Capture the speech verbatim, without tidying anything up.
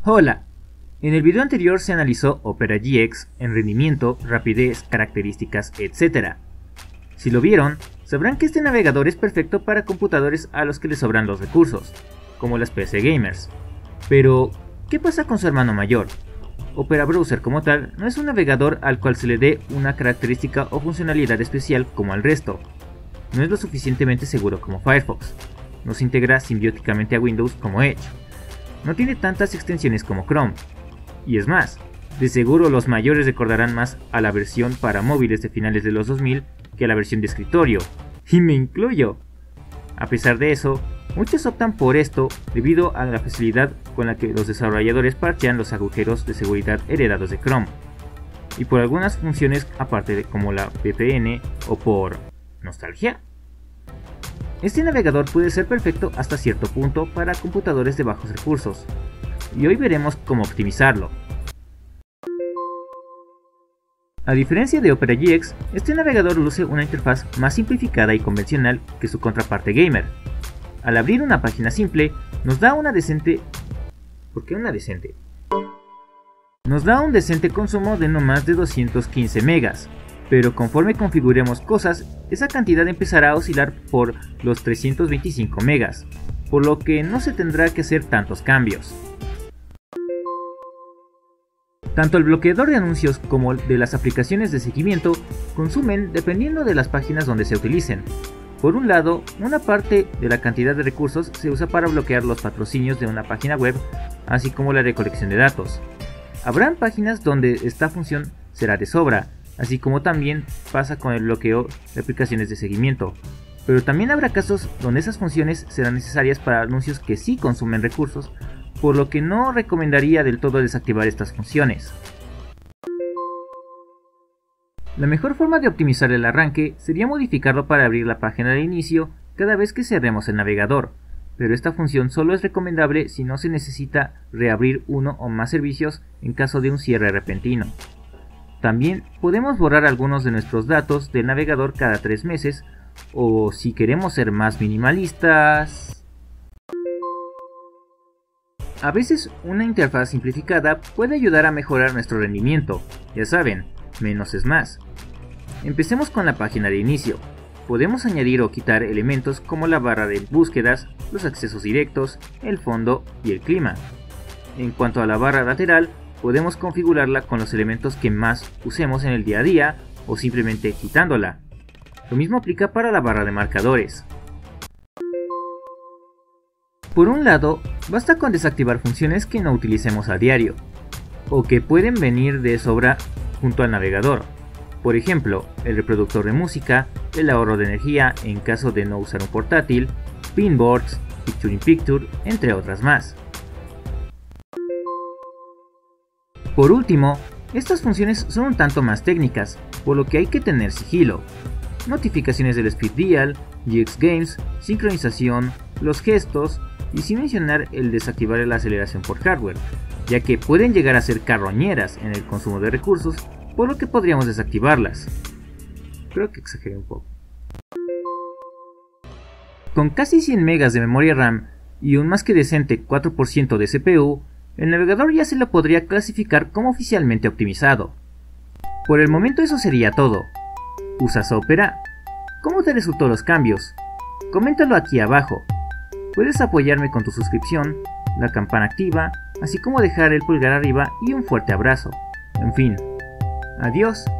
Hola, en el video anterior se analizó Opera G X en rendimiento, rapidez, características, etcétera. Si lo vieron, sabrán que este navegador es perfecto para computadores a los que les sobran los recursos, como las P C gamers. Pero, ¿qué pasa con su hermano mayor? Opera Browser como tal no es un navegador al cual se le dé una característica o funcionalidad especial como al resto. No es lo suficientemente seguro como Firefox. No se integra simbióticamente a Windows como Edge. No tiene tantas extensiones como Chrome. Y es más, de seguro los mayores recordarán más a la versión para móviles de finales de los dos mil que a la versión de escritorio. Y me incluyo. A pesar de eso, muchos optan por esto debido a la facilidad con la que los desarrolladores parchean los agujeros de seguridad heredados de Chrome. Y por algunas funciones aparte de como la V P N o por nostalgia. Este navegador puede ser perfecto hasta cierto punto para computadores de bajos recursos, y hoy veremos cómo optimizarlo. A diferencia de Opera G X, este navegador luce una interfaz más simplificada y convencional que su contraparte gamer. Al abrir una página simple, nos da una decente... ¿Por qué una decente? Nos da un decente consumo de no más de doscientos quince megas, pero conforme configuremos cosas, esa cantidad empezará a oscilar por los trescientos veinticinco megas, por lo que no se tendrá que hacer tantos cambios. Tanto el bloqueador de anuncios como el de las aplicaciones de seguimiento consumen dependiendo de las páginas donde se utilicen. Por un lado, una parte de la cantidad de recursos se usa para bloquear los patrocinios de una página web, así como la recolección de datos. Habrán páginas donde esta función será de sobra, así como también pasa con el bloqueo de aplicaciones de seguimiento. Pero también habrá casos donde esas funciones serán necesarias para anuncios que sí consumen recursos, por lo que no recomendaría del todo desactivar estas funciones. La mejor forma de optimizar el arranque sería modificarlo para abrir la página de inicio cada vez que cerremos el navegador, pero esta función solo es recomendable si no se necesita reabrir uno o más servicios en caso de un cierre repentino. También podemos borrar algunos de nuestros datos del navegador cada tres meses, o si queremos ser más minimalistas... A veces una interfaz simplificada puede ayudar a mejorar nuestro rendimiento, ya saben, menos es más. Empecemos con la página de inicio. Podemos añadir o quitar elementos como la barra de búsquedas, los accesos directos, el fondo y el clima. En cuanto a la barra lateral, podemos configurarla con los elementos que más usemos en el día a día o simplemente quitándola. Lo mismo aplica para la barra de marcadores. Por un lado, basta con desactivar funciones que no utilicemos a diario, o que pueden venir de sobra junto al navegador. Por ejemplo, el reproductor de música, el ahorro de energía en caso de no usar un portátil, pinboards, picture in picture, entre otras más. Por último, estas funciones son un tanto más técnicas, por lo que hay que tener sigilo. Notificaciones del Speed Dial, G X Games, sincronización, los gestos, y sin mencionar el desactivar la aceleración por hardware, ya que pueden llegar a ser carroñeras en el consumo de recursos, por lo que podríamos desactivarlas. Creo que exageré un poco. Con casi cien megas de memoria RAM y un más que decente cuatro por ciento de C P U, el navegador ya se lo podría clasificar como oficialmente optimizado. Por el momento eso sería todo. ¿Usas Opera? ¿Cómo te resultó los cambios? Coméntalo aquí abajo. Puedes apoyarme con tu suscripción, la campana activa, así como dejar el pulgar arriba y un fuerte abrazo. En fin, adiós.